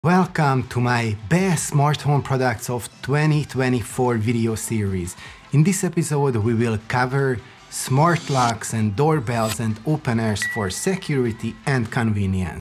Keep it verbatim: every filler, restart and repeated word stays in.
Welcome to my best smart home products of twenty twenty-four video series. In this episode we will cover smart locks and doorbells and openers for security and convenience.